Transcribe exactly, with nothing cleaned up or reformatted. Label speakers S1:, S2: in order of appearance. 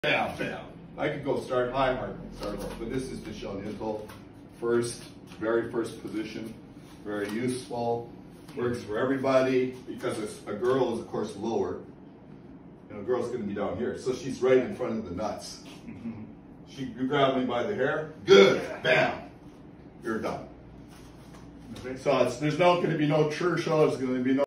S1: Bam, bam. I could go start high, hard, start low, but this is the shell neutral. First, very first position, very useful, works for everybody because it's, a girl is of course lower. You know, a girl's going to be down here, so she's right in front of the nuts. She, you grab me by the hair, good, bam, you're done. So it's, there's not going to be no chur show. There's going to be no